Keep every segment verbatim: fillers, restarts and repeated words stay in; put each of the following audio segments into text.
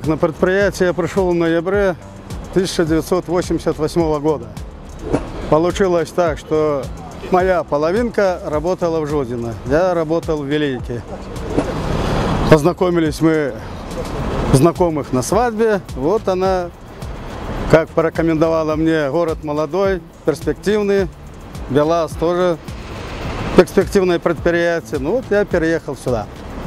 на предприятие я пришел в ноябре тысяча девятьсот восемьдесят восьмого года. Получилось так, что моя половинка работала в Жодино, я работал в Велике. Познакомились мы знакомых на свадьбе. Вот она, как порекомендовала мне, город молодой, перспективный. БелАЗ тоже перспективное предприятие. Ну вот я переехал сюда.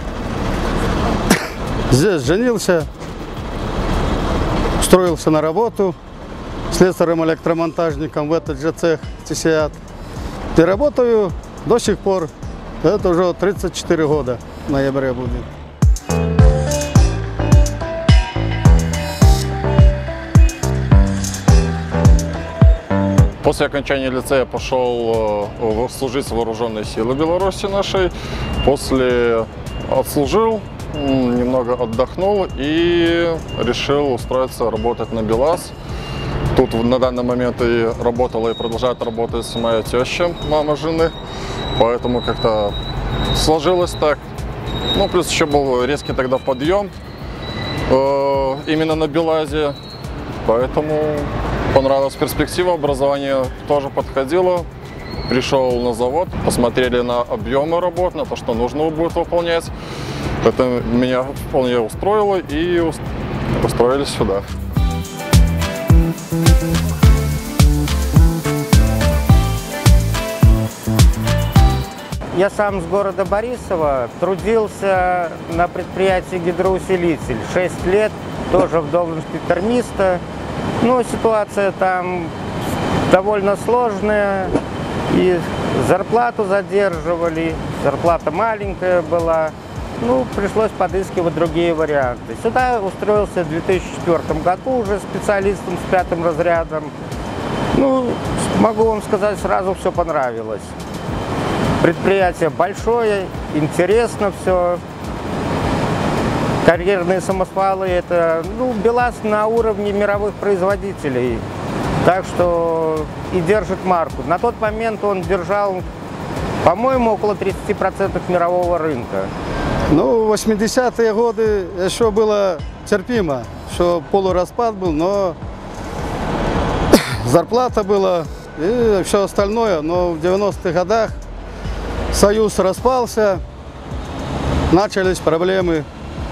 Здесь женился, устроился на работу слесарем-электромонтажником в этот же цех ТИСИАТ. И работаю до сих пор. Это уже тридцать четыре года в ноябре будет. После окончания лицея пошел служить в вооруженные силы Беларуси нашей. После отслужил, немного отдохнул и решил устроиться работать на БелАЗ. Тут на данный момент и работала, и продолжает работать моя теща, мама жены. Поэтому как-то сложилось так. Ну, плюс еще был резкий тогда подъем э, именно на БелАЗе. Поэтому понравилась перспектива, образование тоже подходило. Пришел на завод, посмотрели на объемы работ, на то, что нужно будет выполнять. Это меня вполне устроило, и устроились сюда. Я сам с города Борисова, трудился на предприятии «Гидроусилитель» шесть лет, тоже в должности термиста. Ну, ситуация там довольно сложная, и зарплату задерживали, зарплата маленькая была. Ну, пришлось подыскивать другие варианты. Сюда устроился в две тысячи четвёртом году уже специалистом с пятым разрядом. Ну, могу вам сказать, сразу все понравилось. Предприятие большое, интересно все. Карьерные самосвалы – это, ну, БелАЗ на уровне мировых производителей. Так что и держит марку. На тот момент он держал, по-моему, около тридцати процентов мирового рынка. Ну, в восьмидесятые годы еще было терпимо, что полураспад был, но зарплата была и все остальное. Но в девяностых годах Союз распался, начались проблемы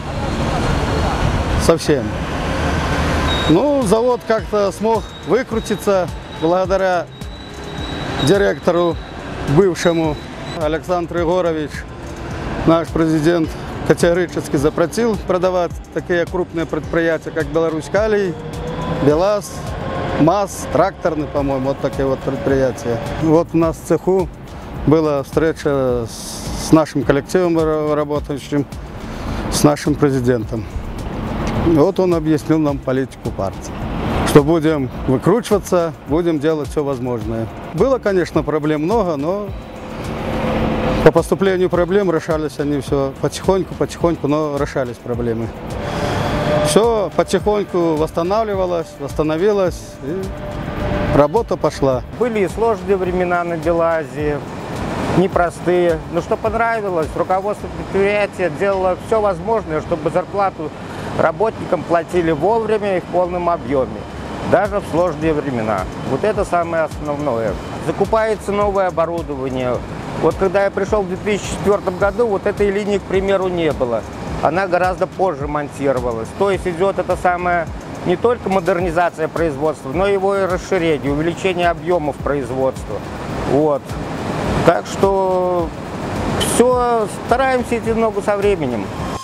совсем. Ну, завод как-то смог выкрутиться благодаря директору бывшему. Александр Егорович, наш президент, категорически запретил продавать такие крупные предприятия, как Беларусь-Калий, БелАЗ, МАЗ, тракторный, по-моему, вот такие вот предприятия. Вот у нас в цеху была встреча с нашим коллективом работающим, с нашим президентом. Вот он объяснил нам политику партии, что будем выкручиваться, будем делать все возможное. Было, конечно, проблем много, но по поступлению проблем решались они все потихоньку, потихоньку, но решались проблемы. Все потихоньку восстанавливалось, восстановилось, и работа пошла. Были и сложные времена на БелАЗе, непростые. Но что понравилось, руководство предприятия делало все возможное, чтобы зарплату работникам платили вовремя и в полном объеме, даже в сложные времена. Вот это самое основное. Закупается новое оборудование. Вот когда я пришел в две тысячи четвёртом году, вот этой линии, к примеру, не было. Она гораздо позже монтировалась. То есть идет это самое не только модернизация производства, но и его и расширение, увеличение объемов производства. Вот. Так что все, стараемся идти в ногу со временем.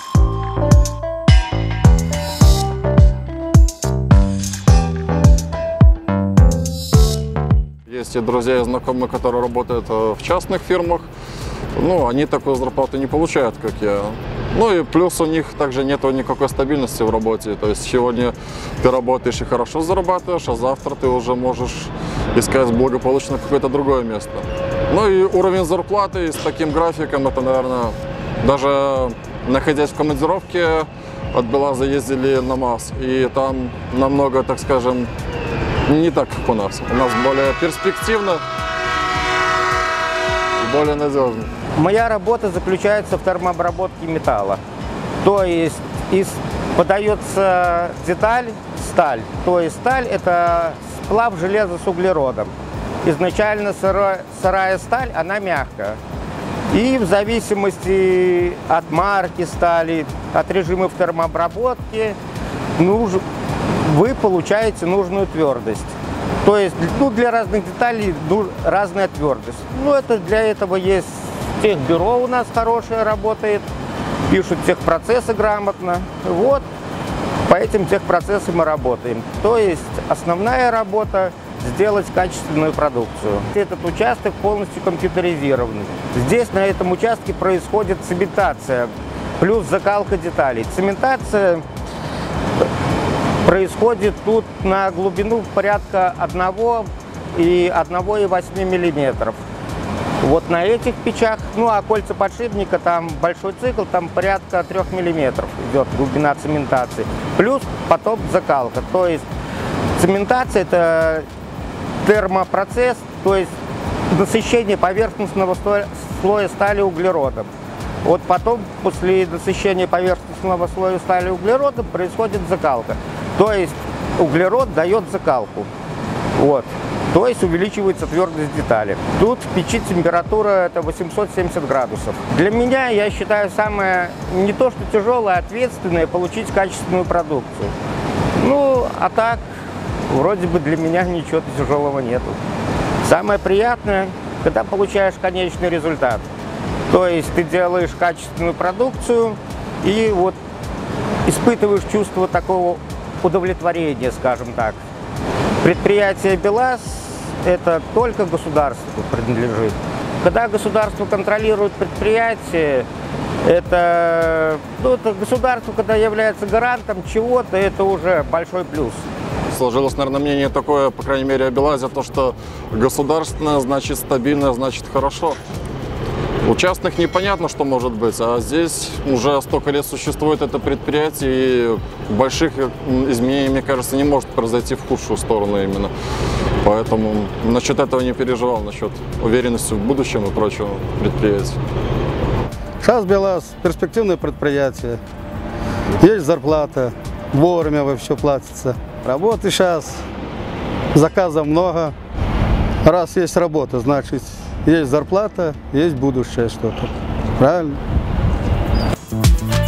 Есть и друзья и знакомые, которые работают в частных фирмах. Ну, они такую зарплату не получают, как я. Ну и плюс у них также нет никакой стабильности в работе. То есть сегодня ты работаешь и хорошо зарабатываешь, а завтра ты уже можешь искать благополучно какое-то другое место. Ну и уровень зарплаты с таким графиком, это, наверное, даже находясь в командировке, от БелАЗа ездили на МАЗ. И там намного, так скажем, не так, как у нас. У нас более перспективно и более надежно. Моя работа заключается в термообработке металла. То есть из, подается деталь сталь. То есть сталь – это сплав железа с углеродом. Изначально сырая, сырая сталь, она мягкая. И в зависимости от марки стали, от режимов термообработки, нуж, вы получаете нужную твердость. То есть ну, для разных деталей ну, разная твердость. Ну, это для этого есть техбюро у нас хорошее работает, пишут техпроцессы грамотно. Вот по этим техпроцессам мы работаем. То есть основная работа – сделать качественную продукцию. Этот участок полностью компьютеризированный. Здесь на этом участке происходит цементация плюс закалка деталей. Цементация происходит тут на глубину порядка одного и одного и восьми миллиметров. Вот на этих печах, ну а кольца подшипника, там большой цикл, там порядка трёх миллиметров идет глубина цементации. Плюс потом закалка. То есть цементация – это термопроцесс, то есть насыщение поверхностного слоя стали углеродом. Вот потом, после насыщения поверхностного слоя стали углеродом, происходит закалка. То есть углерод дает закалку. Вот. То есть увеличивается твердость детали. Тут в печи температура это восемьсот семьдесят градусов. Для меня, я считаю, самое не то что тяжелое, а ответственное получить качественную продукцию. Ну, а так, вроде бы для меня ничего тяжелого нету. Самое приятное, когда получаешь конечный результат. То есть ты делаешь качественную продукцию и вот испытываешь чувство такого удовлетворения, скажем так. Предприятие БелАЗ это только государству принадлежит. Когда государство контролирует предприятие, это, ну, это государство, когда является гарантом чего-то, это уже большой плюс. Сложилось, наверное, мнение такое, по крайней мере, о БелАЗе, то, что государственное значит стабильное, значит хорошо. У частных непонятно, что может быть, а здесь уже столько лет существует это предприятие, и больших изменений, мне кажется, не может произойти в худшую сторону именно. Поэтому насчет этого не переживал, насчет уверенности в будущем и прочего предприятия. Сейчас БелАЗ перспективное предприятие, есть зарплата, вовремя вы все платится. Работы сейчас, заказов много. Раз есть работа, значит есть зарплата, есть будущее что-то. Правильно?